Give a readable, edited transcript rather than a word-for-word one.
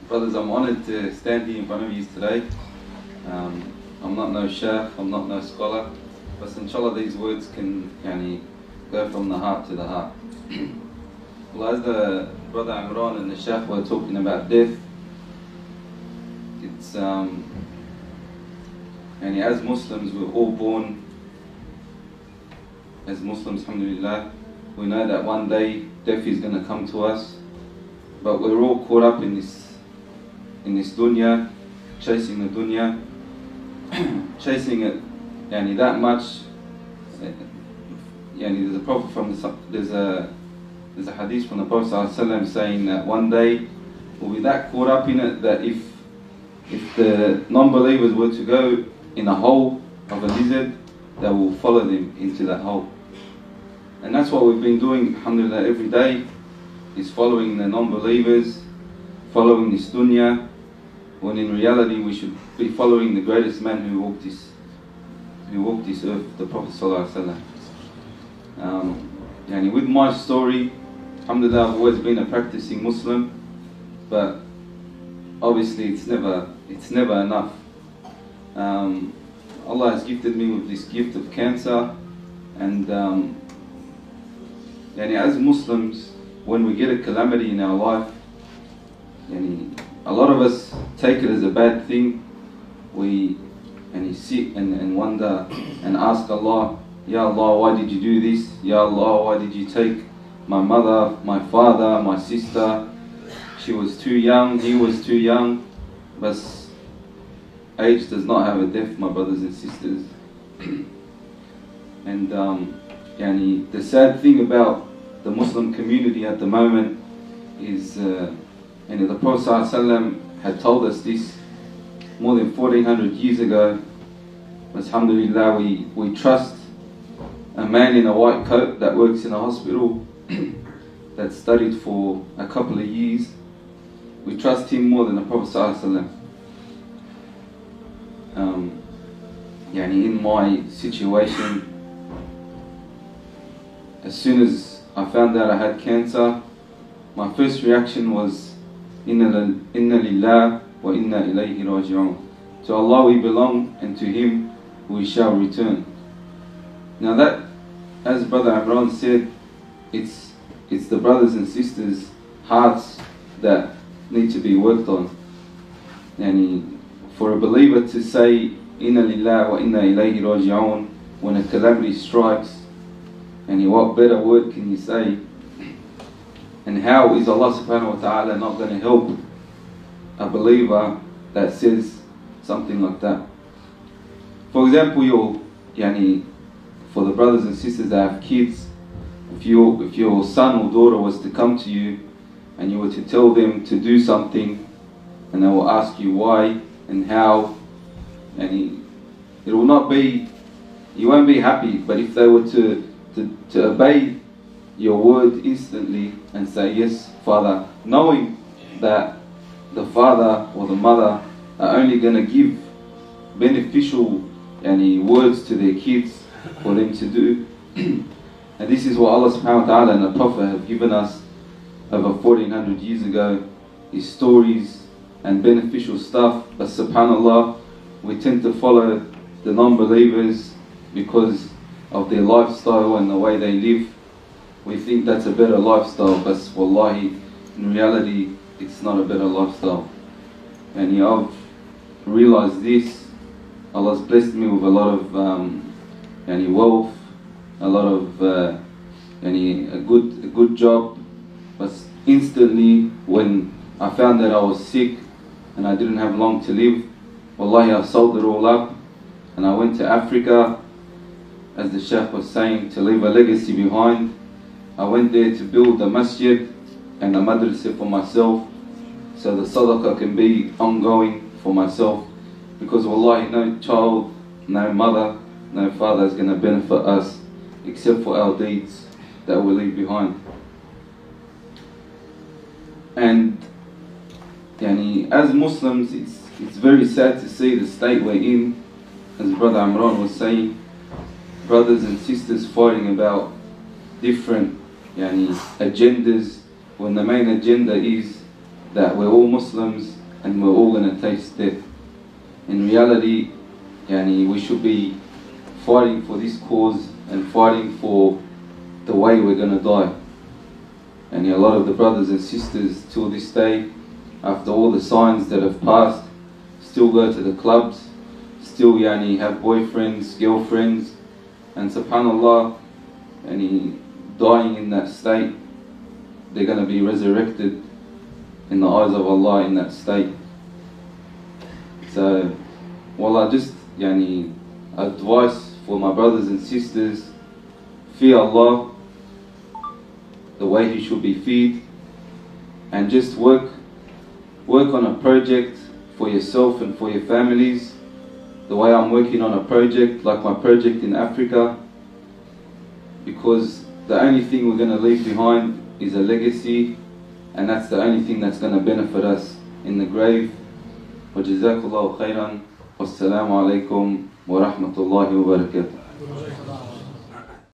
Brothers, I'm honoured to stand here in front of you today. I'm not no sheikh, I'm not no scholar, but inshallah these words can go from the heart to the heart. Well, as the brother Imran and the sheikh were talking about death, it's as Muslims we're all born as Muslims, alhamdulillah. We know that one day death is going to come to us, but we're all caught up in this dunya, chasing the dunya, chasing it that much. There's a prophet there's a hadith from the Prophet ﷺ saying that one day we'll be that caught up in it that if the non-believers were to go in a hole of a lizard, they will follow them into that hole. And that's what we've been doing, alhamdulillah, every day, is following the non-believers, following this dunya, when in reality we should be following the greatest man who walked this earth, the Prophet ﷺ. With my story, alhamdulillah, I've always been a practicing Muslim, but obviously it's never enough. Allah has gifted me with this gift of cancer, and as Muslims, when we get a calamity in our life, a lot of us take it as a bad thing. We sit and wonder and ask Allah, Ya Allah, why did you do this? Ya Allah, why did you take my mother, my father, my sister? She was too young, he was too young. But age does not have a death, my brothers and sisters. And the sad thing about the Muslim community at the moment is the Prophet ﷺ had told us this more than 1400 years ago. Alhamdulillah, we trust a man in a white coat that works in a hospital that studied for a couple of years. We trust him more than the Prophet ﷺ. In my situation, as soon as I found out I had cancer, my first reaction was Inna lillah wa inna ilayhi raji'un. To Allah we belong, and to Him we shall return. Now that, as Brother Imran said, it's the brothers and sisters' hearts that need to be worked on. For a believer to say Inna lillah wa inna ilayhi raji'un when a calamity strikes, what better word can you say? And how is Allah subhanahu wa ta'ala not going to help a believer that says something like that? For example, for the brothers and sisters that have kids, if your son or daughter was to come to you and you were to tell them to do something, and they will ask you why and how, it will not be, you won't be happy. But if they were to obey your word instantly and say, yes, Father, knowing that the father or the mother are only going to give beneficial words to their kids for them to do. And this is what Allah subhanahu wa ta'ala and the Prophet have given us over 1400 years ago, is stories and beneficial stuff. But subhanallah, we tend to follow the non-believers because of their lifestyle and the way they live. We think that's a better lifestyle, but wallahi, in reality, it's not a better lifestyle. And I've realized this. Allah's blessed me with a lot of wealth, a lot of a good job. But instantly, when I found that I was sick and I didn't have long to live, wallahi, I sold it all up and I went to Africa, as the Shaykh was saying, to leave a legacy behind. I went there to build a masjid and a madrasa for myself, so the sadaqah can be ongoing for myself, because wallahi, no child, no mother, no father is going to benefit us except for our deeds that we leave behind. And as Muslims, it's very sad to see the state we're in. As Brother Imran was saying, brothers and sisters fighting about different agendas, when the main agenda is that we're all Muslims and we're all going to taste death. In reality, we should be fighting for this cause and fighting for the way we're going to die. And a lot of the brothers and sisters till this day, after all the signs that have passed, still go to the clubs, still have boyfriends, girlfriends, and subhanAllah, dying in that state, they're going to be resurrected in the eyes of Allah in that state. So, wallah, just advice for my brothers and sisters: fear Allah the way He should be feared, and just work on a project for yourself and for your families, the way I'm working on a project like my project in Africa, because the only thing we're going to leave behind is a legacy, and that's the only thing that's going to benefit us in the grave. وجزاك الله خيرا والسلام عليكم ورحمة الله وبركاته.